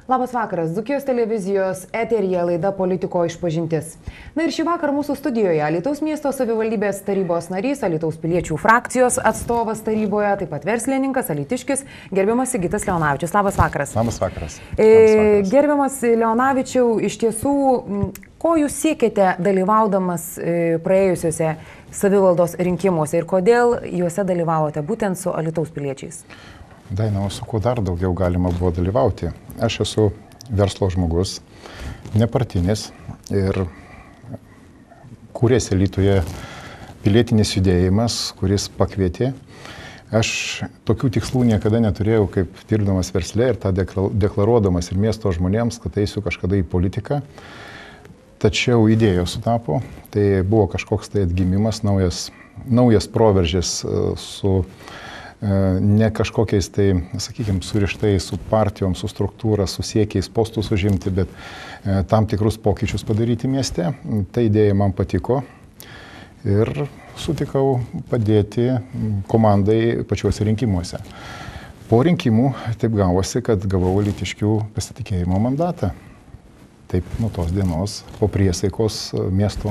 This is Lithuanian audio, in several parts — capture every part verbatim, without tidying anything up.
Labas vakaras, Dzūkijos televizijos eteryje laida Politiko išpažintis. Na ir šį vakarą mūsų studijoje Alytaus miesto savivaldybės tarybos narys, Alytaus piliečių frakcijos atstovas taryboje, taip pat verslininkas, alytiškis, gerbiamas Sigitas Leonavičius. Labas vakaras. Labas vakaras. E, gerbiamas Leonavičiau, iš tiesų, ko jūs siekėte dalyvaudamas praėjusiuose savivaldos rinkimuose ir kodėl juose dalyvavote būtent su Alytaus piliečiais? Daina, o su kuo dar daugiau galima buvo dalyvauti? Aš esu verslo žmogus, nepartinis ir kūrėsi Alytuje pilietinis judėjimas, kuris pakvietė. Aš tokių tikslų niekada neturėjau, kaip dirbdamas versle ir tą deklaruodamas ir miesto žmonėms, kad eisiu kažkada į politiką. Tačiau idėjos sutapo, tai buvo kažkoks tai atgimimas, naujas, naujas proveržis su ne kažkokiais tai, sakykime, surištai su partijom, su struktūra, su siekiais postus užimti, bet tam tikrus pokyčius padaryti mieste. Ta idėja man patiko ir sutikau padėti komandai pačiuose rinkimuose. Po rinkimų taip gavosi, kad gavau alytiškių pasitikėjimo mandatą. Taip nuo tos dienos po priesaikos miesto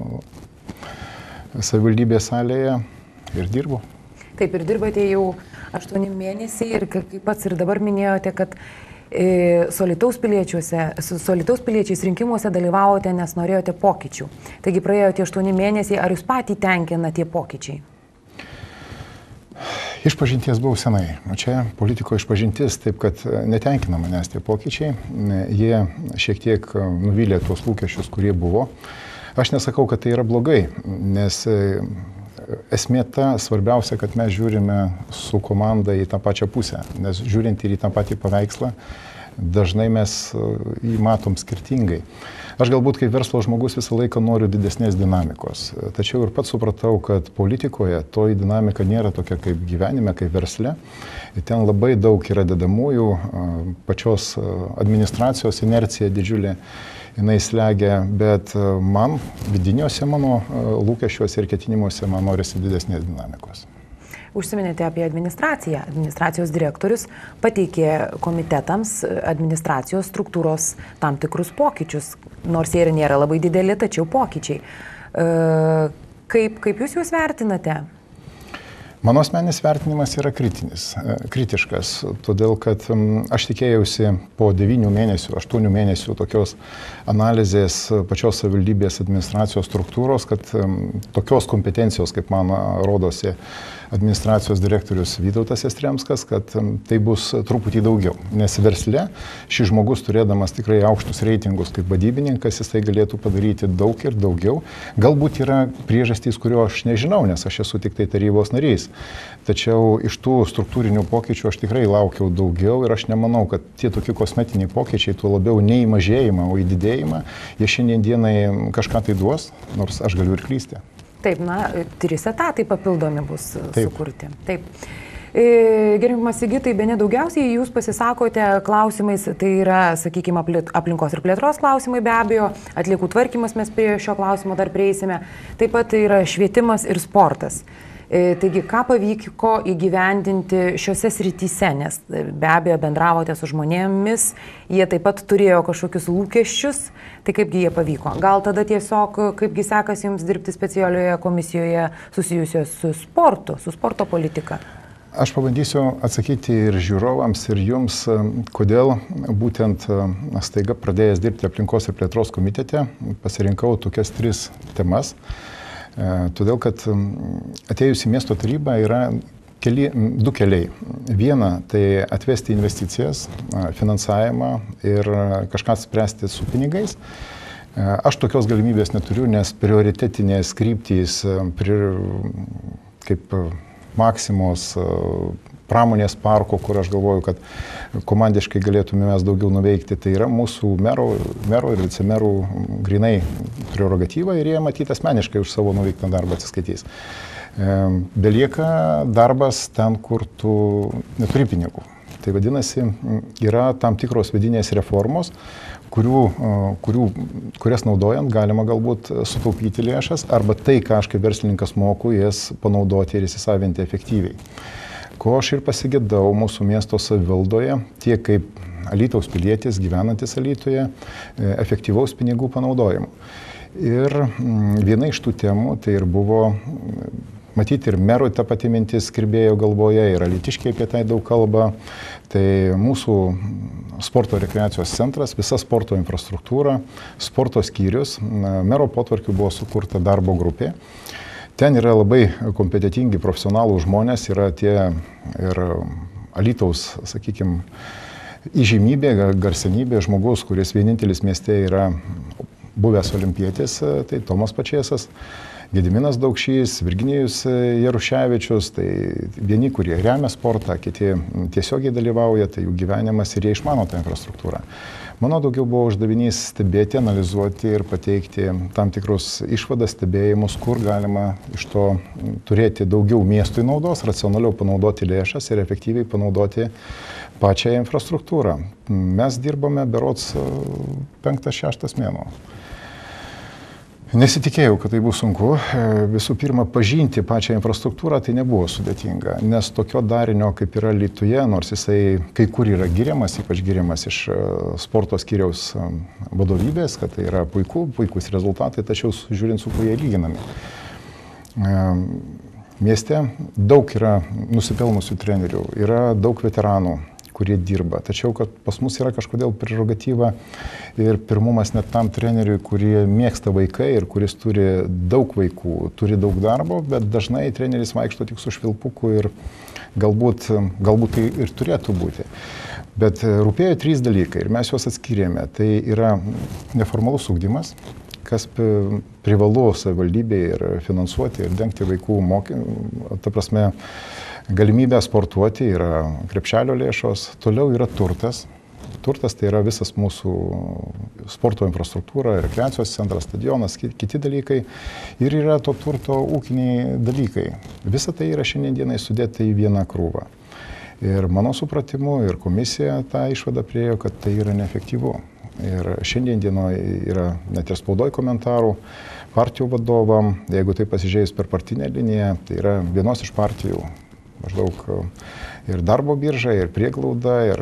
savivaldybės salėje ir dirbu. Taip ir dirbate jau aštuoni mėnesiai ir kaip pats ir dabar minėjote, kad e, su Alytaus piliečiais rinkimuose dalyvavote, nes norėjote pokyčių. Taigi praėjo tie aštuoni mėnesiai, ar jūs patį tenkina tie pokyčiai? Išpažinties buvau senai, o čia politiko išpažintis, taip kad netenkina manęs tie pokyčiai. Jie šiek tiek nuvylė tuos lūkesčius, kurie buvo. Aš nesakau, kad tai yra blogai, nes esmė ta svarbiausia, kad mes žiūrime su komanda į tą pačią pusę, nes žiūrint ir į tą patį paveikslą, dažnai mes jį matom skirtingai. Aš galbūt kaip verslo žmogus visą laiką noriu didesnės dinamikos, tačiau ir pats supratau, kad politikoje toji dinamika nėra tokia kaip gyvenime, kaip versle. Ten labai daug yra dedamųjų, pačios administracijos inercija didžiulė. Jinai slegia, bet man vidiniuose mano lūkesčiuose ir ketinimuose man norisi didesnės dinamikos. Užsiminėte apie administraciją. Administracijos direktorius pateikė komitetams administracijos struktūros tam tikrus pokyčius, nors jie ir nėra labai dideli, tačiau pokyčiai. Kaip, kaip jūs juos vertinate? Mano asmeninis vertinimas yra kritinis, kritiškas, todėl kad aš tikėjausi po devynių mėnesių, aštuonių mėnesių tokios analizės pačios savivaldybės administracijos struktūros, kad tokios kompetencijos, kaip man rodosi administracijos direktorius Vytautas Jastremskas, kad tai bus truputį daugiau. Nes versle šis žmogus, turėdamas tikrai aukštus reitingus kaip vadybininkas, jisai galėtų padaryti daug ir daugiau. Galbūt yra priežastys, kurio aš nežinau, nes aš esu tik tai tarybos narys. Tačiau iš tų struktūrinių pokyčių aš tikrai laukiau daugiau ir aš nemanau, kad tie tokie kosmetiniai pokyčiai, tuo labiau ne į mažėjimą, o į didėjimą, jie šiandien dienai kažką tai duos, nors aš galiu ir klysti. Taip, na, trys etatai papildomi bus Taip. sukurti. Taip. E, gerbiamas Sigitai, bene daugiausiai jūs pasisakote klausimais, tai yra, sakykime, aplinkos ir plėtros klausimai be abejo, atliekų tvarkymas, mes prie šio klausimo dar prieisime, taip pat tai yra švietimas ir sportas. E, taigi, ką pavyko įgyvendinti šiuose srityse, nes be abejo bendravote su žmonėmis, jie taip pat turėjo kažkokius lūkesčius, tai kaipgi jie pavyko? Gal tada tiesiog, kaipgi sekasi jums dirbti specialioje komisijoje susijusios su sportu, su sporto politika? Aš pabandysiu atsakyti ir žiūrovams, ir jums, kodėl būtent staiga pradėjęs dirbti aplinkos ir plėtros komitete pasirinkau tokias tris temas. Todėl, kad atėjus į miesto tarybą yra keli, du keliai. Viena, tai atvesti investicijas, finansavimą ir kažką spręsti su pinigais. Aš tokios galimybės neturiu, nes prioritetinės kryptys kaip Maksimos pramonės parko, kur aš galvoju, kad komandiškai galėtume mes daugiau nuveikti, tai yra mūsų mero, mero ir vicemerų grinai prerogatyva ir jie matyti asmeniškai už savo nuveiktą darbą atsiskaitys. Belieka darbas ten, kur tu neturi pinigų. Tai vadinasi, yra tam tikros vidinės reformos, kurių, kurių, kurias naudojant galima galbūt sutaupyti lėšas arba tai, ką aš kaip verslininkas moku, jas panaudoti ir įsisavinti efektyviai. Ko aš ir pasigėdau mūsų miesto savivaldoje, tiek kaip Alytaus pilietis, gyvenantis Alytuje, efektyvaus pinigų panaudojimo. Ir viena iš tų temų tai ir buvo, matyti ir merui ta pati mintis kirbėjo galvoje, ir alytiškiai apie tai daug kalba, tai mūsų sporto rekreacijos centras, visa sporto infrastruktūra, sporto skyrius, mero potvarkiu buvo sukurta darbo grupė. Ten yra labai kompetitingi profesionalų žmonės, yra tie ir Alytaus, sakykime, įžymybė, garsenybė, žmogus, kuris vienintelis mieste yra buvęs olimpietis, tai Tomas Pačėsas, Gediminas Daukšys, Virginijus Jaruševičius, tai vieni, kurie remia sportą, kiti tiesiogiai dalyvauja, tai jų gyvenimas ir jie išmano tą infrastruktūrą. Mano daugiau buvo uždavinys stebėti, analizuoti ir pateikti tam tikrus išvadas, stebėjimus, kur galima iš to turėti daugiau miestui naudos, racionaliau panaudoti lėšas ir efektyviai panaudoti pačią infrastruktūrą. Mes dirbame berods penktas, šeštas mėnuo. Nesitikėjau, kad tai bus sunku. Visų pirma, pažinti pačią infrastruktūrą tai nebuvo sudėtinga, nes tokio darinio, kaip yra Alytuje, nors jisai kai kur yra giriamas, ypač giriamas iš sporto skyriaus vadovybės, kad tai yra puiku, puikus rezultatai, tačiau žiūrint su kuo jie lyginami. Mieste daug yra nusipelnusių trenerių, yra daug veteranų, kurie dirba. Tačiau, kad pas mus yra kažkodėl prerogatyva ir pirmumas net tam treneriui, kurie mėgsta vaikai ir kuris turi daug vaikų, turi daug darbo, bet dažnai treneris vaikšto tik su švilpuku ir galbūt, galbūt tai ir turėtų būti. Bet rūpėjo trys dalykai ir mes juos atskyrėme. Tai yra neformalus ugdymas, kas privalu savivaldybėje ir finansuoti ir dengti vaikų mokymą, ta prasme, galimybė sportuoti, yra krepšelio lėšos, toliau yra turtas. Turtas tai yra visas mūsų sporto infrastruktūra, rekreacijos centras, stadionas, kiti dalykai ir yra to turto ūkiniai dalykai. Visa tai yra šiandienai sudėta į vieną krūvą. Ir mano supratimu ir komisija tą išvadą priėjo, kad tai yra neefektyvu. Ir šiandien dienoje yra net ir spaudoj komentarų partijų vadovam, jeigu tai pasižiūrėjus per partinę liniją, tai yra vienos iš partijų maždaug ir darbo birža, ir prieglauda, ir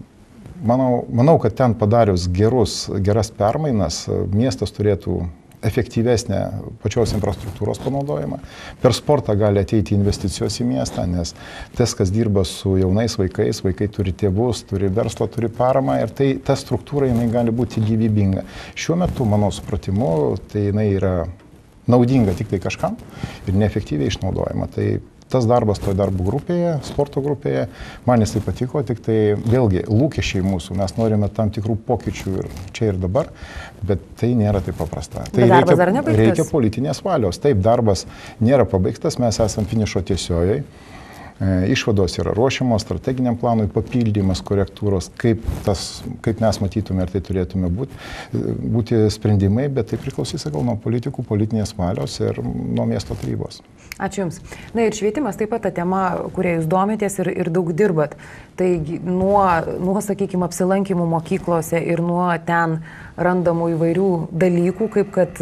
manau, manau, kad ten padarius gerus, geras permainas, miestas turėtų efektyvesnę pačios infrastruktūros panaudojimą. Per sportą gali ateiti investicijos į miestą, nes tas, kas dirba su jaunais vaikais, vaikai turi tėvus, turi verslą, turi paramą ir tai, ta struktūra jinai gali būti gyvybinga. Šiuo metu, mano supratimu, tai jinai yra naudinga tik tai kažkam ir neefektyviai išnaudojama. Tai tas darbas toje darbo grupėje, sporto grupėje, man jisai patiko, tik tai vėlgi lūkesčiai mūsų, mes norime tam tikrų pokyčių ir čia ir dabar, bet tai nėra taip paprasta. Tai reikia, reikia politinės valios. Taip, darbas nėra pabaigtas, mes esam finišo tiesiojoje. Išvados yra ruošiamos strateginiam planui, papildymas, korektūros, kaip, tas, kaip mes matytume ir tai turėtume būti, būti sprendimai, bet tai priklausys gal nuo politikų, politinės valios ir nuo miesto tarybos. Ačiū Jums. Na ir švietimas taip pat ta tema, kuria Jūs domitės ir, ir daug dirbat. Tai nuo, nuo sakykime, apsilankimų mokyklose ir nuo ten randamų įvairių dalykų, kaip kad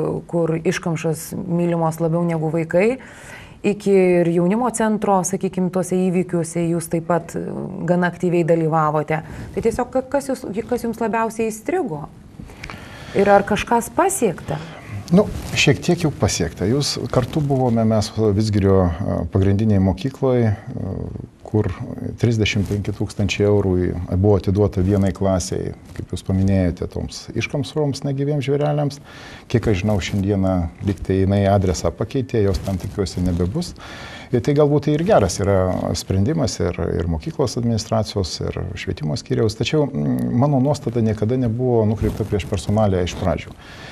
kur iškamšos mylimos labiau negu vaikai, iki ir jaunimo centro, sakykime, tuose įvykiuose jūs taip pat gana aktyviai dalyvavote. Tai tiesiog kas, jūs, kas jums labiausiai įstrigo? Ir ar kažkas pasiekta? Nu, šiek tiek jau pasiekta. Jūs kartu buvome mes Vidzgirio pagrindinėje mokykloje, kur trisdešimt penki tūkstančiai eurų buvo atiduota vienai klasiai, kaip jūs paminėjote, toms iškamšoms negyviems žvėreliams. Kiek aš žinau, šiandieną lyg tai jinai adresą pakeitė, jos tam tikiuosi nebebus. Ir tai galbūt tai ir geras yra sprendimas ir, ir mokyklos administracijos, ir švietimo skyriaus. Tačiau mano nuostata niekada nebuvo nukreipta prieš personalią iš pradžių.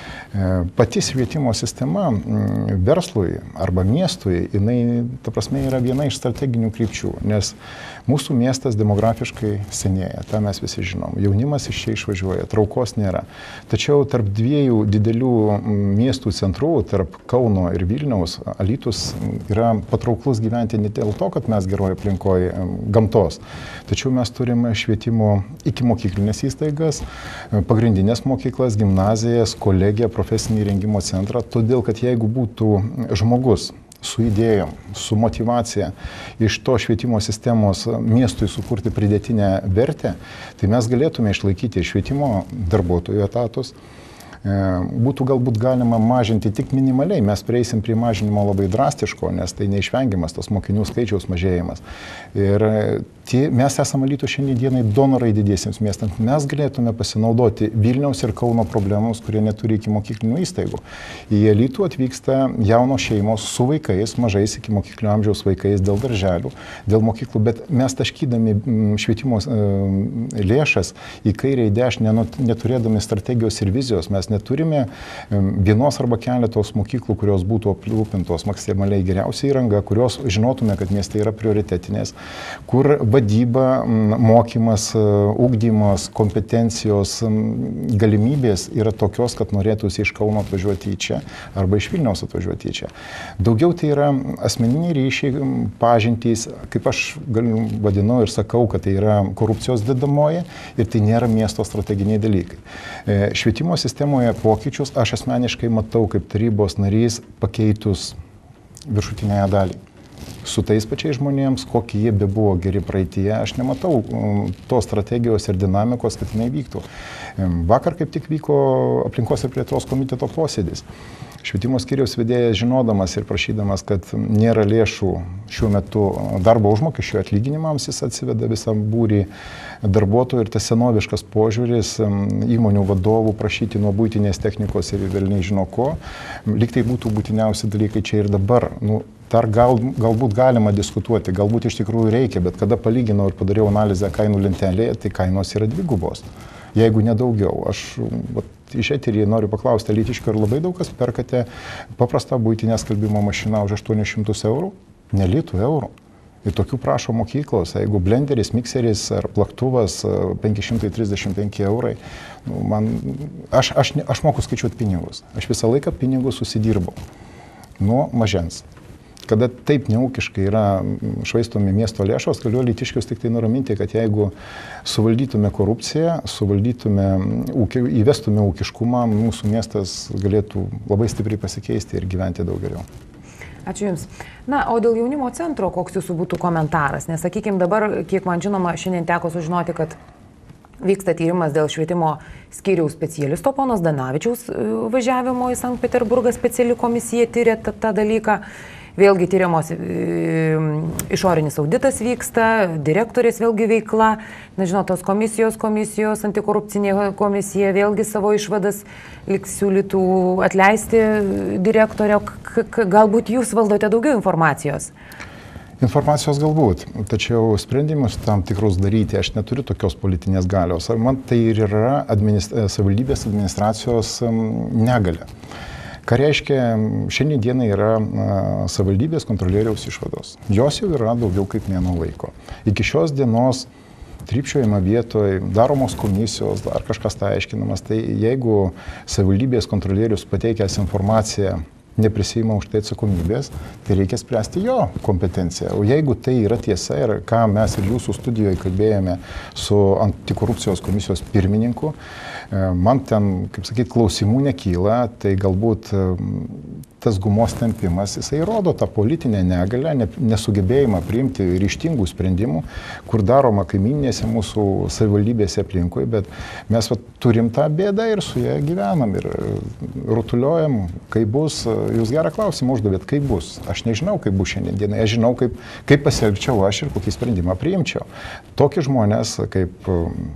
Pati švietimo sistema verslui arba miestui, jinai, ta prasme, yra viena iš strateginių krypčių, nes mūsų miestas demografiškai senėja, tą mes visi žinom. Jaunimas iš čia išvažiuoja, traukos nėra. Tačiau tarp dviejų didelių miestų centrų, tarp Kauno ir Vilniaus, Alytus yra patrauklus gyventi ne dėl to, kad mes geroje aplinkoje gamtos, tačiau mes turime švietimo iki mokyklinės įstaigas, pagrindinės mokyklas, gimnazijas, kolegiją, profesinį rengimo centrą, todėl kad jeigu būtų žmogus su idėjom, su motivacija iš to švietimo sistemos miestui sukurti pridėtinę vertę, tai mes galėtume išlaikyti švietimo darbuotojų etatus. Būtų galbūt galima mažinti tik minimaliai, mes prieisim prie mažinimo labai drastiško, nes tai neišvengiamas tas mokinių skaičiaus mažėjimas. Ir tie, mes esame Alytus šiandienai donorai didiesiems miestams, mes galėtume pasinaudoti Vilniaus ir Kauno problemus, kurie neturi iki mokyklinių įstaigų. Į Alytų atvyksta jaunos šeimos su vaikais, mažais iki mokyklinio amžiaus vaikais dėl darželių, dėl mokyklų, bet mes taškydami švietimo lėšas į kairę į dešinę, neturėdami strategijos ir vizijos, mes neturime vienos arba keletos mokyklų, kurios būtų aprūpintos maksimaliai geriausia įranga, kurios žinotume, kad mieste yra prioritetinės, kur vadyba, mokymas, ugdymas, kompetencijos, galimybės yra tokios, kad norėtųsi iš Kauno atvažiuoti į čia arba iš Vilniaus atvažiuoti į čia. Daugiau tai yra asmeniniai ryšiai, pažintys, kaip aš galiu vadinu ir sakau, kad tai yra korupcijos dedamoji ir tai nėra miesto strateginiai dalykai. Švietimo sistemoje pokyčius aš asmeniškai matau kaip tarybos narys pakeitus viršutinėje dalį. Su tais pačiais žmonėms, kokie jie be buvo geri praeitie, aš nematau tos strategijos ir dinamikos, kad jinai vyktų. Vakar kaip tik vyko aplinkos ir plėtros komiteto posėdis. Švietimo skyriaus vedėjas žinodamas ir prašydamas, kad nėra lėšų šiuo metu darbo užmokesčio atlyginimams, jis atsiveda visą būrį darbuotojų ir tas senoviškas požiūris įmonių vadovų prašyti nuo buitinės technikos ir velniai žino ko, lyg tai būtų būtiniausi dalykai čia ir dabar. Nu, dar gal, galbūt galima diskutuoti, galbūt iš tikrųjų reikia, bet kada palyginau ir padariau analizę kainų lentelėje, tai kainos yra dvigubos, jeigu nedaugiau. Aš vat, iš eterį noriu paklausti Alytiškio, ar labai daug kas perkate paprastą buitinę skalbimo mašiną už aštuonis šimtus eurų? Ne litų eurų. Ir tokių prašo mokyklos, jeigu blenderis, mikseris ar plaktuvas penki šimtai trisdešimt penki eurai, nu, man, aš, aš, aš moku skaičiuoti pinigus. Aš visą laiką pinigus susidirbau nuo mažens. Kada taip neūkiškai yra švaistomi miesto lėšos, galiu Alytiškius tik tai nuraminti, kad jeigu suvaldytume korupciją, suvaldytume, ūkį, įvestume ūkiškumą, mūsų miestas galėtų labai stipriai pasikeisti ir gyventi daug geriau. Ačiū Jums. Na, o dėl jaunimo centro, koks Jūsų būtų komentaras? Nes, sakykime, dabar, kiek man žinoma, šiandien teko sužinoti, kad vyksta tyrimas dėl švietimo skyriaus specialisto, ponos Danavičiaus važiavimo į Sankt Peterburgą, speciali komisija tyrė tą, tą dalyką. Vėlgi tyriamos e, išorinis auditas vyksta, direktorės vėlgi veikla, nežinau, tos komisijos, komisijos, antikorupcinė komisija vėlgi savo išvadas lyg siūlytų atleisti direktorio. K -k galbūt Jūs valdote daugiau informacijos? Informacijos galbūt, tačiau sprendimus tam tikrus daryti aš neturiu tokios politinės galios. Man tai ir yra administ savivaldybės administracijos negalia. Ką reiškia, šiandien dienai yra savivaldybės kontrolieriaus išvados. Jos jau yra daugiau kaip mėnuo laiko. Iki šios dienos trypčiojama vietoje, daromos komisijos, dar kažkas tai aiškinamas. Tai jeigu savivaldybės kontrolierius pateikęs informaciją neprisima už tai atsakomybės, tai reikia spręsti jo kompetenciją. O jeigu tai yra tiesa ir ką mes ir Jūsų studijoje kalbėjome su antikorupcijos komisijos pirmininku, man ten, kaip sakyti, klausimų nekyla, tai galbūt tas gumos tempimas, jisai rodo tą politinę negalę, nesugebėjimą priimti ryžtingų sprendimų, kur daroma kaiminėse mūsų savivaldybėse aplinkui, bet mes va, turim tą bėdą ir su ją gyvenam ir rutuliuojam, kaip bus. Jūs gerą klausimą uždavėt, kaip bus. Aš nežinau, kaip bus šiandien dienai, aš žinau, kaip, kaip pasielgčiau aš ir kokį sprendimą priimčiau. Tokie žmonės kaip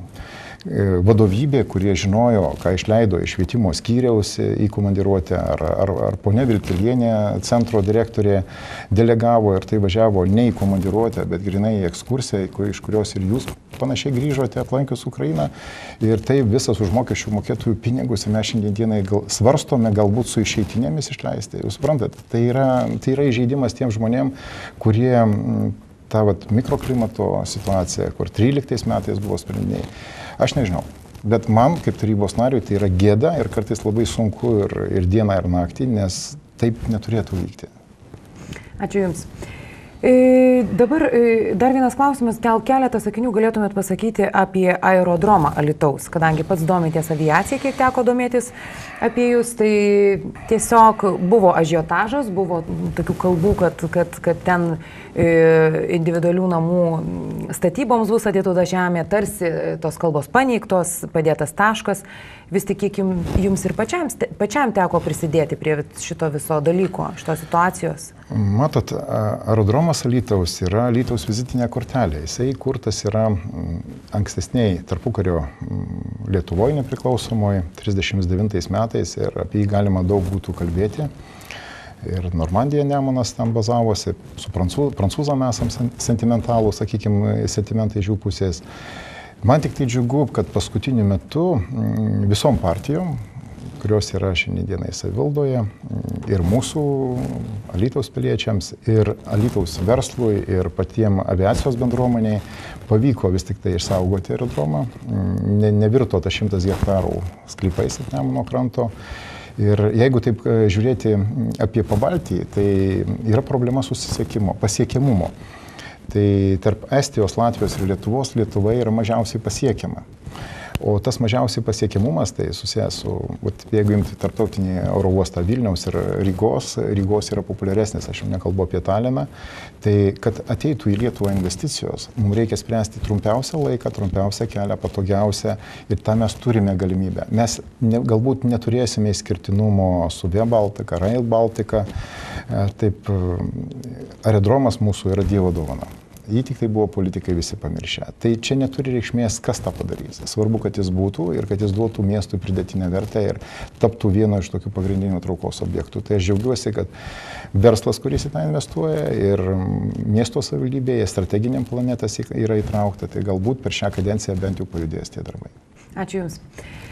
vadovybė, kurie žinojo, ką išleido iš švietimo skyriaus į komandiruotę, ar, ar, ar ponia Vilkelienė, centro direktorė, delegavo ir tai važiavo ne į komandiruotę, bet grinai į ekskursiją, iš kurios ir jūs panašiai grįžote aplankius Ukrainą. Ir tai visas už mokesčių mokėtojų pinigus ir mes šiandien dienai gal, svarstome galbūt su išeitinėmis išleisti. Jūs suprantat, tai yra, tai yra įžeidimas tiem žmonėm, kurie tą vat, mikroklimato situaciją, kur tryliktais metais buvo sprendiniai. Aš nežinau, bet man kaip tarybos nariui tai yra gėda ir kartais labai sunku ir, ir dieną ir naktį, nes taip neturėtų vykti. Ačiū Jums. E, dabar e, dar vienas klausimas, gal keletą sakinių galėtumėt pasakyti apie aerodromą Alytaus, kadangi pats domitės aviaciją, kiek teko domėtis apie jūs, tai tiesiog buvo ažiotažas, buvo tokių kalbų, kad, kad, kad ten e, individualių namų statyboms bus atiduota žemė, tarsi tos kalbos paneigtos, padėtas taškas, vis tik kiek jums ir pačiam, pačiam teko prisidėti prie šito viso dalyko, šitos situacijos? Matot, aerodromas Alytaus yra Alytaus vizitinė kortelė. Jisai kurtas yra ankstesniai tarpukario Lietuvoje nepriklausomoje trisdešimt devintais metais ir apie jį galima daug būtų kalbėti. Ir Normandija, Nemunas ten bazavosi, su prancūz, prancūzam esam sentimentalų, sakykime, sentimentai iš jų pusės. Man tik tai džiugu, kad paskutiniu metu visom partijom, kurios yra šiandienai savivaldoje, ir mūsų Alytaus piliečiams, ir Alytaus verslui, ir patiem aviacijos bendruomeniai pavyko vis tik tai išsaugoti aerodromą. Ne, nevirto tas šimtas hektarų sklypais ant Nemuno kranto. Ir jeigu taip žiūrėti apie Pabaltį, tai yra problema susisiekimo, pasiekiamumo. Tai tarp Estijos, Latvijos ir Lietuvos Lietuva yra mažiausiai pasiekiama. O tas mažiausiai pasiekiamumas, tai susijęs su, vat, jeigu imti tarptautinį oro uostą Vilniaus ir Rygos, Rygos yra populiaresnis, aš jau nekalbu apie Taliną, tai kad ateitų į Lietuvą investicijos, mums reikia spręsti trumpiausią laiką, trumpiausią kelią, patogiausią, ir tą mes turime galimybę. Mes ne, galbūt neturėsime išskirtinumo su Via Baltica, Rail Baltica, taip aerodromas mūsų yra Dievo dovana. Jį tik tai buvo politikai visi pamiršę. Tai čia neturi reikšmės, kas tą padarys. Svarbu, kad jis būtų ir kad jis duotų miestui pridėtinę vertę ir taptų vieno iš tokių pagrindinių traukos objektų. Tai aš džiaugiuosi, kad verslas, kuris į tą investuoja, ir miesto savivaldybėje strateginiam plane tas yra įtraukta, tai galbūt per šią kadenciją bent jau pajudės tie darbai. Ačiū Jums.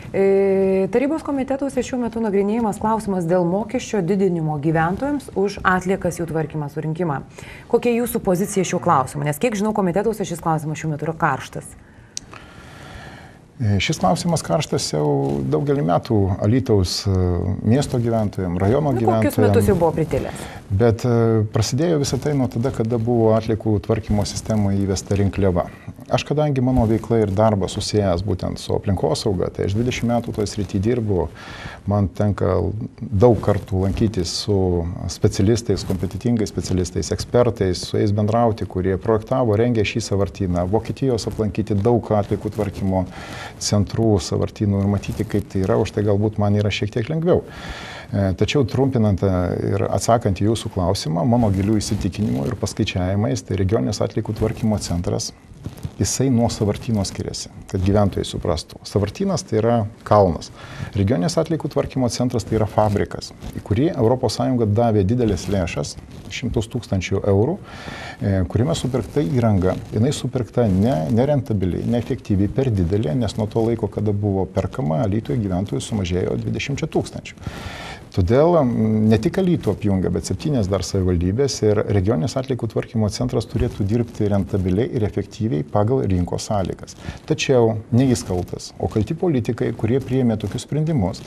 E, tarybos komitetuose šiuo metu nagrinėjimas klausimas dėl mokesčio didinimo gyventojams už atliekas jų tvarkymą surinkimą. Kokia jūsų pozicija šiuo klausimu? Nes kiek žinau, komitetuose šis klausimas šiuo metu yra karštas. Šis klausimas karštas jau daugelį metų Alytaus miesto gyventojams, rajono Na, gyventojams. Kokius metus jau buvo pritilęs? Bet prasidėjo visą tai nuo tada, kada buvo atliekų tvarkymo sistemoje įvesta rinkliava. Aš, kadangi mano veikla ir darbas susijęs būtent su aplinkosauga, tai aš dvidešimt metų toje srityje dirbu, man tenka daug kartų lankytis su specialistais, kompetitingais specialistais, ekspertais, su jais bendrauti, kurie projektavo, rengė šį sąvartyną, Vokietijos aplankyti daug atliekų tvarkymo centrų, sąvartynų ir matyti, kaip tai yra, už tai galbūt man yra šiek tiek lengviau. Tačiau trumpinant ir atsakant į jūsų klausimą, mano gilių įsitikinimų ir paskaičiavimais, tai regioninis atliekų tvarkymo centras, jisai nuo sąvartyno skiriasi, kad gyventojai suprastų. Sąvartynas tai yra kalnas. Regioninis atliekų tvarkymo centras tai yra fabrikas, į kurį Europos Sąjunga davė didelės lėšas, šimtus tūkstančių eurų, kuriame supirkta įranga. Jinai supirkta ne, nerentabiliai, neefektyviai, per didelė, nes nuo to laiko, kada buvo perkama, Alytuje gyventojų sumažėjo dvidešimt tūkstančių. Todėl ne tik Alytų apjungia, bet septynias dar savivaldybės ir regioninis atliekų tvarkymo centras turėtų dirbti rentabiliai ir efektyviai pagal rinkos sąlygas. Tačiau ne jis kaltas, o kalti politikai, kurie priėmė tokius sprendimus,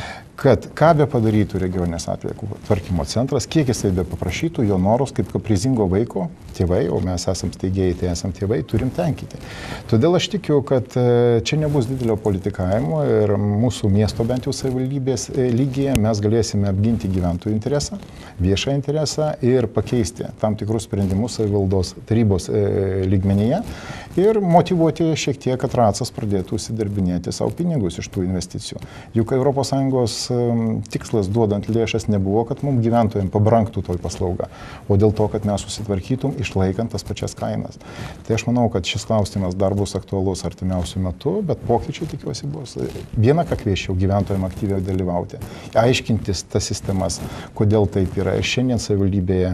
kad ką be padarytų regioninės atliekų tvarkymo centras, kiek jisai be paprašytų, jo norus kaip kaprizingo vaiko tėvai, o mes esam steigėjai, tai esam tėvai, turim tenkinti. Todėl aš tikiu, kad čia nebus didelio politikavimo ir mūsų miesto bent jau savivaldybės lygyje mes galėsime apginti gyventojų interesą, viešą interesą ir pakeisti tam tikrus sprendimus savivaldos tarybos lygmenyje ir motyvuoti šiek tiek, kad Racas pradėtų užsidirbinėti savo pinigus iš tų investicijų. Juk Europos Sąjungos tikslas duodant lėšas nebuvo, kad mums gyventojams pabrangtų toj paslauga, o dėl to, kad mes susitvarkytum išlaikant tas pačias kainas. Tai aš manau, kad šis klausimas dar bus aktualus artimiausių metų, bet pokyčiai tikiuosi bus. Viena, ką kvieščiau gyventojams aktyviai dalyvauti, aiškintis tas sistemas, kodėl taip yra. Ir šiandien savivaldybėje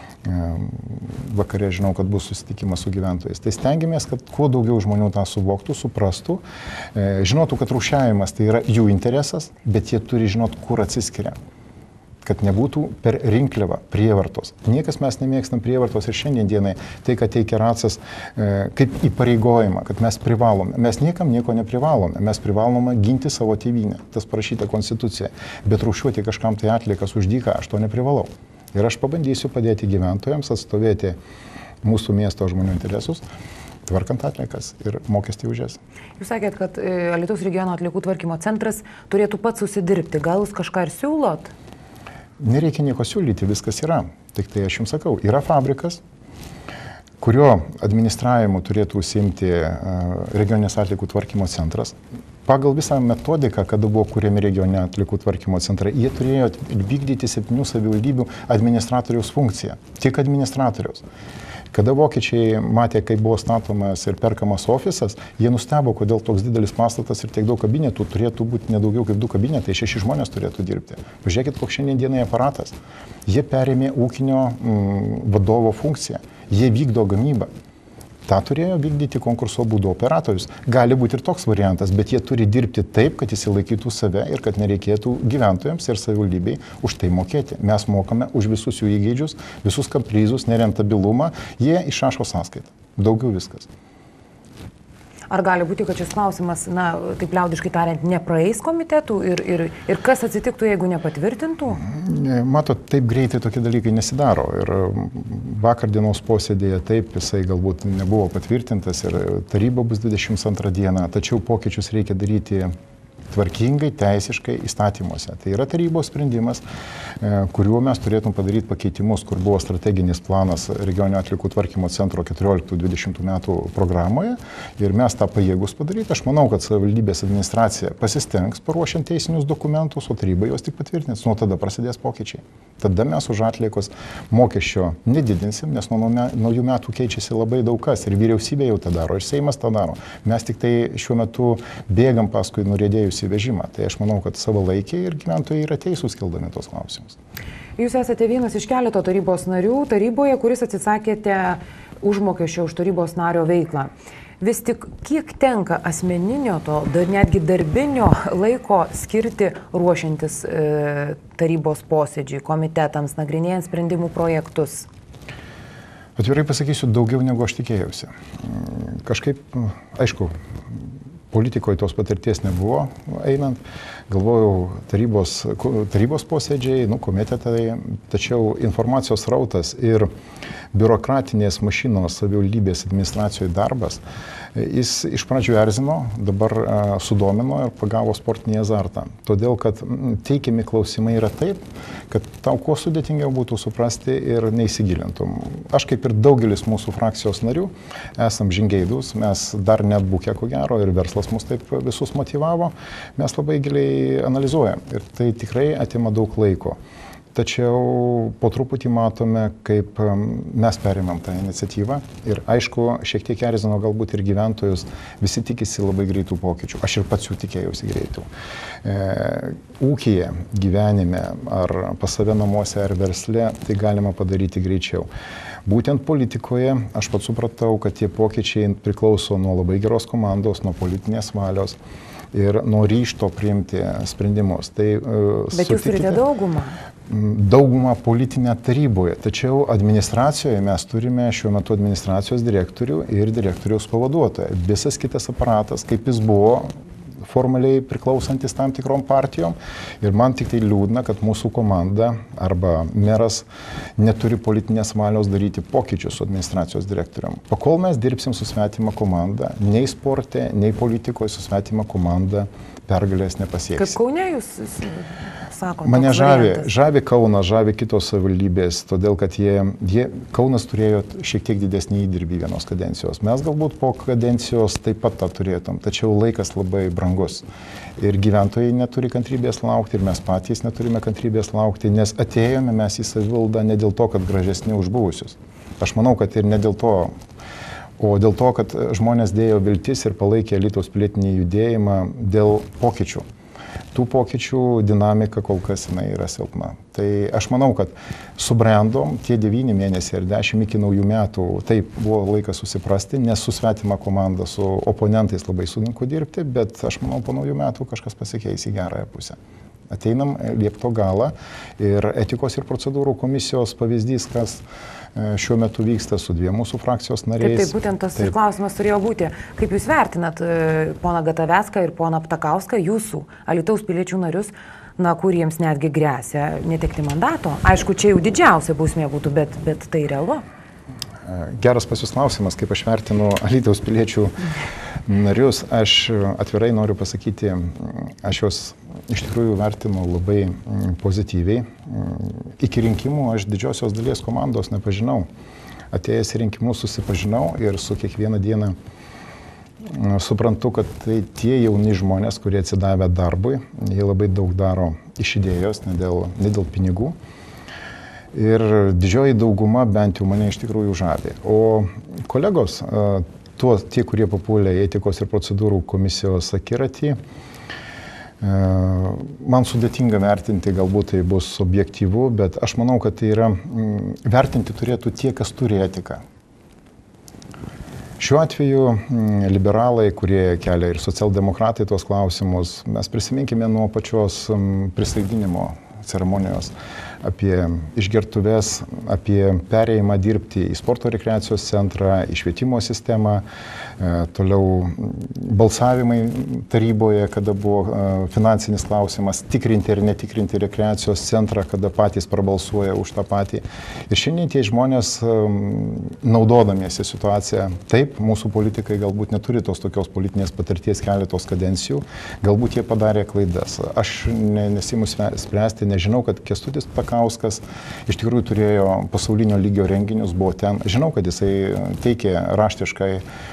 vakare žinau, kad bus susitikimas su gyventojais. Tai stengiamės, kad kuo daugiau žmonių tą suvoktų, suprastų, žinotų, kad rūšiavimas tai yra jų interesas, bet jie turi žinot, kur atsiskiria. Kad nebūtų per rinkliavą prievartos. Niekas mes nemėgstam prievartos ir šiandien dienai tai, kad teikia Racas e, kaip įpareigojimą, kad mes privalome. Mes niekam nieko neprivalome. Mes privalome ginti savo tėvynę. Tas parašyta konstitucija. Bet rūšiuoti kažkam tai atliekas už dyką aš to neprivalau. Ir aš pabandysiu padėti gyventojams atstovėti mūsų miesto žmonių interesus, tvarkant atliekas ir mokestį už jas. Jūs sakėt, kad Alytaus regiono atliekų tvarkymo centras turėtų pats susidirbti. Gal jūs kažką ir siūlot? Nereikia nieko siūlyti, viskas yra. Tik tai aš jums sakau, yra fabrikas, kurio administravimu turėtų užsiimti regioninės atliekų tvarkymo centras. Pagal visą metodiką, kada buvo kuriami regioninio atliekų tvarkymo centrai, jie turėjo vykdyti septynių savivaldybių administratoriaus funkciją. Tik administratoriaus. Kada vokiečiai matė, kaip buvo statomas ir perkamas ofisas, jie nustebo, kodėl toks didelis pastatas ir tiek daug kabinetų turėtų būti nedaugiau kaip du kabinetai, šeši žmonės turėtų dirbti. Pažiūrėkit, koks šiandien dienai aparatas. Jie perėmė ūkinio mm, vadovo funkciją. Jie vykdo gamybą. Ta turėjo vykdyti konkurso būdu operatorius. Gali būti ir toks variantas, bet jie turi dirbti taip, kad įsilaikytų save ir kad nereikėtų gyventojams ir savivaldybei už tai mokėti. Mes mokame už visus jų įgeidžius, visus kaprizus, nerentabilumą, jie išrašo sąskaitą. Daugiau viskas. Ar gali būti, kad šis klausimas, na, taip liaudiškai tariant, nepraeis komitetų ir, ir, ir kas atsitiktų, jeigu nepatvirtintų? Matot, taip greitai tokie dalykai nesidaro. Ir vakar dienos posėdėje taip, jisai galbūt nebuvo patvirtintas ir taryba bus dvidešimt antrą dieną, tačiau pokyčius reikia daryti tvarkingai, teisiškai įstatymuose. Tai yra tarybos sprendimas, kuriuo mes turėtum padaryti pakeitimus, kur buvo strateginis planas regioninio atliekų tvarkymo centro keturioliktų dvidešimtų metų programoje ir mes tą pajėgus padaryti. Aš manau, kad savivaldybės administracija pasistengs paruošiant teisinius dokumentus, o taryba juos tik patvirtins, nuo tada prasidės pokyčiai. Tada mes už atliekos mokesčio nedidinsim, nes nuo naujų metų keičiasi labai daug kas ir vyriausybė jau tą daro, ir Seimas tą daro. Mes tik tai šiuo metu bėgam paskui nuriedėjus įvežimą. Tai aš manau, kad savalaikiai ir gyventojai yra teisūs keldami tos klausimus. Jūs esate vienas iš keleto tarybos narių taryboje, kuris atsisakėte užmokesčio už tarybos nario veiklą. Vis tik kiek tenka asmeninio to, netgi darbinio laiko skirti ruošiantis e, tarybos posėdžiui, komitetams, nagrinėjant sprendimų projektus? Atvirai pasakysiu, daugiau negu aš tikėjausi. Kažkaip, aišku, politikoje tos patirties nebuvo einant, galvojau tarybos, tarybos posėdžiai, nu, komitetai, tačiau informacijos rautas ir biurokratinės mašinos savivaldybės administracijoje darbas, jis iš pradžių erzino, dabar a, sudomino ir pagavo sportinį azartą. Todėl, kad teikiami klausimai yra taip, kad tau kuo sudėtingiau būtų suprasti ir neįsigilintum. Aš kaip ir daugelis mūsų frakcijos narių esam žingeidus, mes dar net būkę ko gero ir verslas mus taip visus motyvavo, mes labai giliai analizuojam ir tai tikrai atima daug laiko. Tačiau po truputį matome, kaip mes perėmėm tą iniciatyvą ir aišku, šiek tiek erzino galbūt ir gyventojus, visi tikisi labai greitų pokyčių. Aš ir pats jų tikėjausi greitų. E, ūkyje, gyvenime ar pas save namuose ar versle tai galima padaryti greičiau. Būtent politikoje aš pats supratau, kad tie pokyčiai priklauso nuo labai geros komandos, nuo politinės valios ir nuo ryžto priimti sprendimus. Tai, Bet jūs turite daugumą. Daugumą politinę taryboje, tačiau administracijoje mes turime šiuo metu administracijos direktorių ir direktoriaus pavaduotoją. Visas kitas aparatas, kaip jis buvo, formaliai priklausantis tam tikrom partijom. Ir man tik tai liūdna, kad mūsų komanda arba meras neturi politinės valios daryti pokyčius su administracijos direktorium. Pakol mes dirbsim su svetima komanda, nei sporte, nei politikoje su svetima komanda pergalės nepasieksim. Kaip Kaune jūs sakote? Mane žavi, žavi Kaunas, žavi kitos savivaldybės, todėl kad jie, jie, Kaunas turėjo šiek tiek didesnį įdirbį vienos kadencijos. Mes galbūt po kadencijos taip pat tą turėtum, tačiau laikas labai brangus. Ir gyventojai neturi kantrybės laukti, ir mes patys neturime kantrybės laukti, nes atėjome mes į savivaldą ne dėl to, kad gražesni už buvusius. Aš manau, kad ir ne dėl to, o dėl to, kad žmonės dėjo viltis ir palaikė Alytaus pilietinį judėjimą dėl pokyčių. Tų pokyčių dinamika kol kas jinai yra silpna. Tai aš manau, kad subrendom tie devyni mėnesiai ir dešimt iki naujų metų, taip buvo laikas susiprasti, nes su svetima komanda, su oponentais labai sunku dirbti, bet aš manau, po naujų metų kažkas pasikeis į gerąją pusę. Ateinam liepto galą ir etikos ir procedūrų komisijos pavyzdys, kas šiuo metu vyksta su dviem mūsų frakcijos nariais. Taip, taip, būtent tas taip. Klausimas turėjo būti. Kaip jūs vertinat poną Gatavecką ir poną Ptakauską, jūsų Alytaus piliečių narius, na, kuriems netgi grėsia netekti mandato. Aišku, čia jau didžiausia bausmė būtų, bet, bet tai realu. Geras pas jūs klausimas, kaip aš vertinu Alytaus piliečių narius. Aš atvirai noriu pasakyti, aš juos iš tikrųjų vertinu labai pozityviai. Iki rinkimų aš didžiosios dalies komandos nepažinau. Atėjęs į rinkimus susipažinau ir su kiekvieną dieną suprantu, kad tai tie jauni žmonės, kurie atsidavę darbui, jie labai daug daro iš idėjos, ne dėl, ne dėl pinigų. Ir didžioji dauguma bent jau mane iš tikrųjų žavi. O kolegos, tuo, tie, kurie papuolė į etikos ir procedūrų komisijos akiratį, man sudėtinga vertinti, galbūt tai bus objektyvu, bet aš manau, kad tai yra, vertinti turėtų tie, kas turi etiką. Šiuo atveju liberalai, kurie kelia ir socialdemokratai tuos klausimus, mes prisiminkime nuo pačios prisaikdinimo ceremonijos apie išgertuves, apie perėjimą dirbti į sporto rekreacijos centrą, į švietimo sistemą, toliau balsavimai taryboje, kada buvo finansinis klausimas, tikrinti ar netikrinti rekreacijos centrą, kada patys prabalsuoja už tą patį. Ir šiandien tie žmonės, naudodamiesi situaciją, taip, mūsų politikai galbūt neturi tos tokios politinės patirties keletos kadencijų, galbūt jie padarė klaidas. Aš ne, nesimu spręsti, nežinau, kad Kęstutis Pakauskas iš tikrųjų turėjo pasaulinio lygio renginius, buvo ten. Žinau, kad jisai teikė raštiškai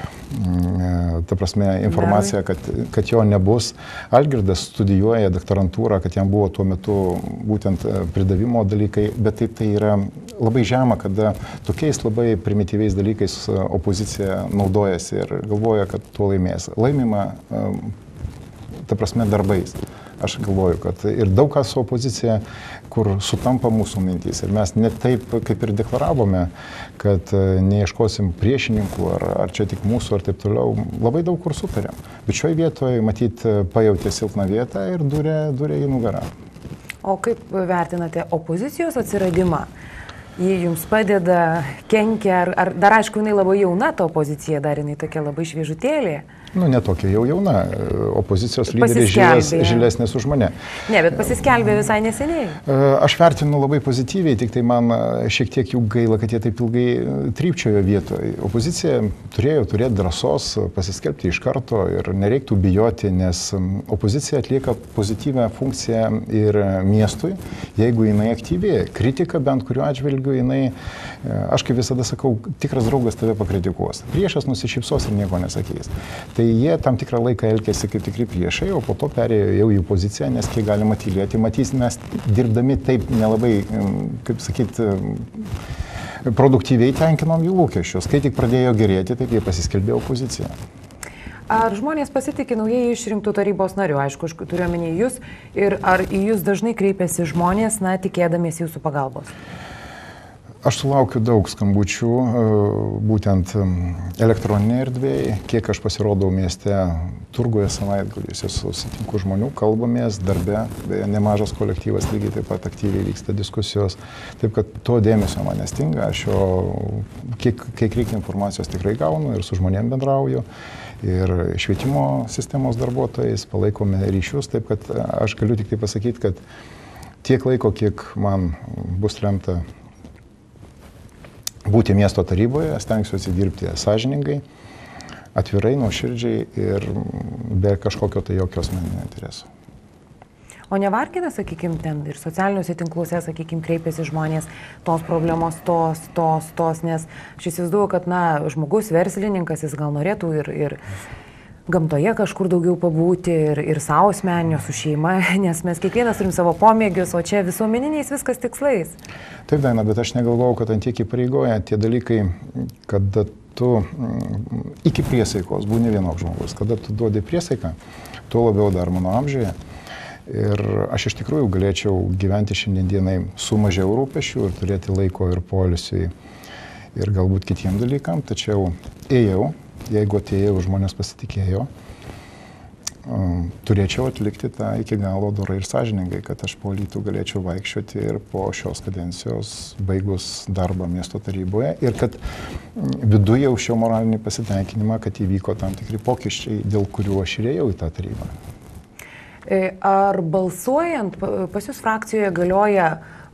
ta prasme, informacija, kad, kad jo nebus. Algirdas studijuoja doktorantūrą, kad jam buvo tuo metu būtent pridavimo dalykai, bet tai, tai yra labai žema, kada tokiais labai primityviais dalykais opozicija naudojasi ir galvoja, kad tuo laimės. Laimima, ta prasme, darbais. Aš galvoju, kad ir daug kas su opozicija, kur sutampa mūsų mintys. Ir mes ne taip, kaip ir deklaravome, kad neieškosim priešininkų, ar, ar čia tik mūsų, ar taip toliau. Labai daug kur sutarėm. Bet šioje vietoje, matyt, pajautė silpną vietą ir durė, durė į nugarą. O kaip vertinate opozicijos atsiradimą? Jie jums padeda, kenkia, ar, ar dar aišku, jinai labai jauna, ta opozicija, dar jinai tokia labai šviežutėlė? Nu, netokia jau jauna. Opozicijos lyderis žilės, žilesnis už mane. Ne, bet pasiskelbė visai neseniai. Aš vertinu labai pozityviai, tik tai man šiek tiek jų gaila, kad jie taip ilgai trypčiojo vietoje. Opozicija turėjo turėti drąsos pasiskelbti iš karto ir nereiktų bijoti, nes opozicija atlieka pozityvę funkciją ir miestui, jeigu jinai aktyviai. Kritika bent kuriuo atžvilgiu jinai, aš kaip visada sakau, tikras draugas tave pakritikuos. Priešas nusišypsos ir nieko nesakys. Tai jie tam tikrą laiką elkėsi kaip tikri priešai, o po to perėjo jau į poziciją, nes kiek galima tylėti. Matysime, mes dirbdami taip nelabai, kaip sakyti, produktyviai tenkinom jų lūkesčius. Kai tik pradėjo gerėti, taip jie pasiskelbė opoziciją. Ar žmonės pasitikė naujai išrinktų tarybos narių? Aišku, aš turiu omeny jūs. Ir ar į jūs dažnai kreipiasi žmonės, na, tikėdamiesi jūsų pagalbos? Aš sulaukiu daug skambučių, būtent elektroninėje erdvėje, kiek aš pasirodau mieste, turguje savaitgaliais, susitinku žmonių, kalbamės, darbe, beje, nemažas kolektyvas, lygiai taip pat aktyviai vyksta diskusijos, taip kad to dėmesio man nestinga, aš jo, kiek, kiek reikia informacijos tikrai gaunu ir su žmonėm bendrauju, ir švietimo sistemos darbuotojais palaikome ryšius, taip kad aš galiu tik tai pasakyti, kad tiek laiko, kiek man bus lemta būti miesto taryboje, stengsiuosi dirbti sąžiningai, atvirai, nuoširdžiai ir be kažkokio tai jokio asmeninio intereso. O nevargina, sakykime, ten ir socialiniuose tinkluose, sakykime, kreipiasi žmonės, tos problemos, tos, tos, tos, nes aš įsivaizduoju, kad, na, žmogus, verslininkas, jis gal norėtų ir, ir gamtoje kažkur daugiau pabūti ir, ir savo asmeninio su šeima, nes mes kiekvienas turim savo pomėgius, o čia visuomeniniais viskas tikslais. Taip, Daina, bet aš negalvojau, kad ant tiek įpareigoja tie dalykai, kada tu iki priesaikos būni vienoks žmogus, kada tu duodi priesaiką, tuo labiau dar mano amžiuje. Ir aš iš tikrųjų galėčiau gyventi šiandienai su mažiau rūpešių ir turėti laiko ir poilsiui ir galbūt kitiem dalykam, tačiau ėjau. Jeigu atėjau, žmonės pasitikėjo, turėčiau atlikti tą iki galo dorai ir sąžiningai, kad aš po Alytų galėčiau vaikščioti ir po šios kadencijos baigus darbą miesto taryboje ir kad viduje jaučiau moralinį pasitenkinimą, kad įvyko tam tikri pokyčiai, dėl kurių aš ir ėjau į tą tarybą. Ar balsuojant pas jūs frakcijoje galioja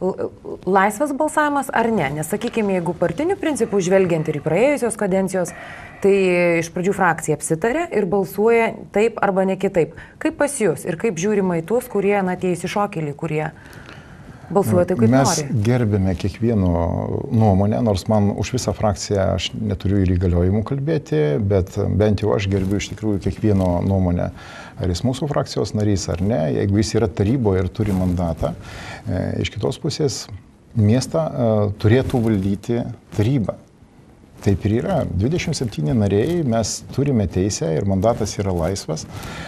laisvas balsavimas ar ne? Nes, sakykime, jeigu partinių principų žvelgiant ir į praėjusios kadencijos, tai iš pradžių frakcija apsitarė ir balsuoja taip arba ne kitaip. Kaip pas jūs ir kaip žiūrima į tuos, kurie, na, tie įsišokėliai, kurie balsuoja taip, kaip Mes nori? Mes gerbėme kiekvieno nuomonę, nors man už visą frakciją aš neturiu ir įgaliojimų kalbėti, bet bent jau aš gerbiu iš tikrųjų kiekvieno nuomonę. Ar jis mūsų frakcijos narys ar ne, jeigu jis yra taryboje ir turi mandatą, e, iš kitos pusės miestą e, turėtų valdyti taryba. Taip ir yra. dvidešimt septyni nariai, mes turime teisę ir mandatas yra laisvas,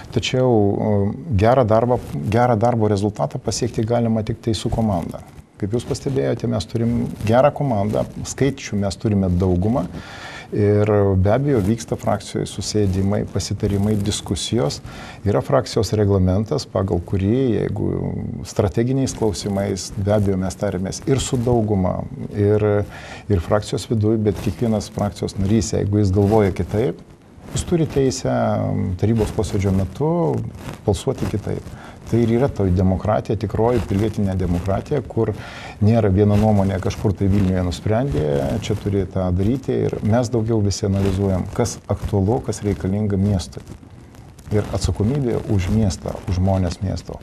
tačiau gerą, darbą, gerą darbo rezultatą pasiekti galima tik tai su komanda. Kaip jūs pastebėjote, mes turim gerą komandą, skaičių mes turime daugumą ir be abejo vyksta frakcijoje susėdimai, pasitarimai, diskusijos. Yra frakcijos reglamentas, pagal kurį, jeigu strateginiais klausimais, be abejo mes tarėmės ir su dauguma, ir, ir frakcijos viduje, bet kiekvienas frakcijos narys, jeigu jis galvoja kitaip, jis turi teisę tarybos posėdžio metu balsuoti kitaip. Tai ir yra toji demokratija, tikroji pilietinė demokratija, kur nėra viena nuomonė kažkur tai Vilniuje nusprendė, čia turi tą daryti ir mes daugiau visi analizuojam, kas aktualu, kas reikalinga miestui. Ir atsakomybė už miestą, už žmonės miesto.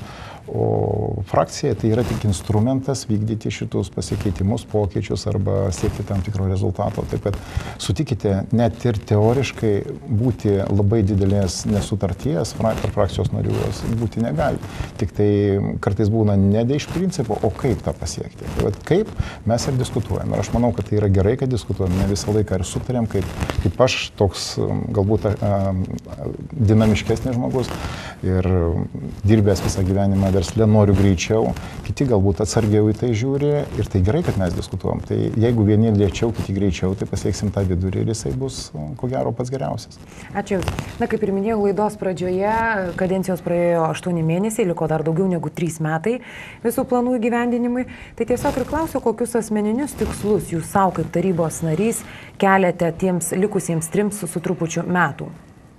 O frakcija tai yra tik instrumentas vykdyti šitus pasikeitimus, pokyčius arba siekti tam tikro rezultato. Taip pat sutikite, net ir teoriškai būti labai didelės nesutarties tarp frakcijos narių būti negali. Tik tai kartais būna ne iš principo, o kaip tą pasiekti. Tai vat, kaip mes ir diskutuojam. Ir aš manau, kad tai yra gerai, kad diskutuojam. Ne visą laiką ir sutarėm, kaip, kaip aš toks galbūt a, dinamiškesnis žmogus ir dirbęs visą gyvenimą versle noriu greičiau, kiti galbūt atsargiau į tai žiūri ir tai gerai, kad mes diskutuojam. Tai jeigu vieni lėčiau, kiti greičiau, tai pasieksim tą vidurį ir jisai bus, ko gero, pats geriausias. Ačiū. Na, kaip ir minėjau laidos pradžioje, kadencijos praėjo aštuoni mėnesiai, liko dar daugiau negu trys metai visų planų įgyvendinimui. Tai tiesiog ir klausiu, kokius asmeninius tikslus jūs savo kaip tarybos narys keliate tiems likusiems trims su trupučiu metų?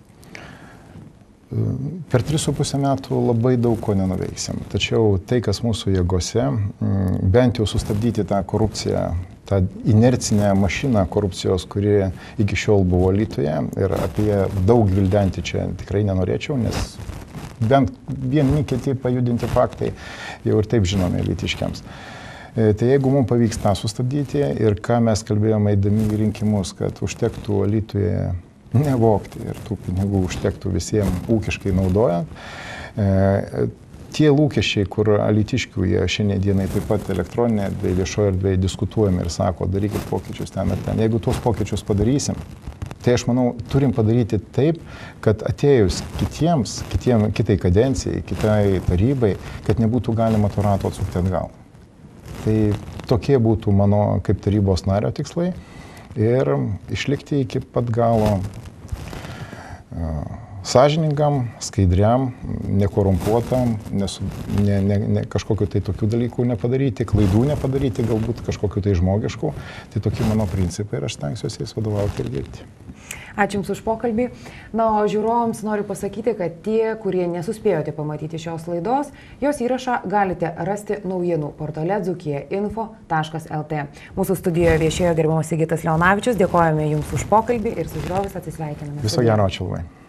Per tris su pusę metų labai daug ko nenuveiksim. Tačiau tai, kas mūsų jėgose, bent jau sustabdyti tą korupciją, tą inercinę mašiną korupcijos, kuri iki šiol buvo Alytuje ir apie ją daug gvildenti čia tikrai nenorėčiau, nes bent vieni kiti pajudinti faktai jau ir taip žinomi alytiškiams. Tai jeigu mums pavyks tą sustabdyti ir ką mes kalbėjome eidami į rinkimus, kad užtektų Alytuje nevokti ir tų pinigų užtektų visiems ūkiškai naudojant. E, tie lūkesčiai, kur alytiškių jie šiandien dienai taip pat elektroninė erdvėje, viešoje erdvėje diskutuojame ir sako, darykit pokyčius ten ir ten. Jeigu tuos pokyčius padarysim, tai aš manau, turim padaryti taip, kad atėjus kitiems, kitiem, kitai kadencijai, kitai tarybai, kad nebūtų galima to rato atsukti atgal. Tai tokie būtų mano kaip tarybos nario tikslai. Ir išlikti iki pat galo uh, sąžiningam, skaidriam, nekorumpuotam, nesu, ne, ne, ne, kažkokiu tai tokių dalykų nepadaryti, klaidų nepadaryti, galbūt kažkokiu tai žmogiškų. Tai tokie mano principai ir aš stengsiuosi jais vadovauti ir dirbti. Ačiū Jums už pokalbį. Na, o žiūrovams noriu pasakyti, kad tie, kurie nesuspėjote pamatyti šios laidos, jos įrašą galite rasti naujienų portale dzūkija info taškas lt. Mūsų studijoje viešėjo gerbiamas Sigitas Leonavičius. Dėkojame Jums už pokalbį ir su žiūrovais atsisveikiname. Viso gero, ačiū labai.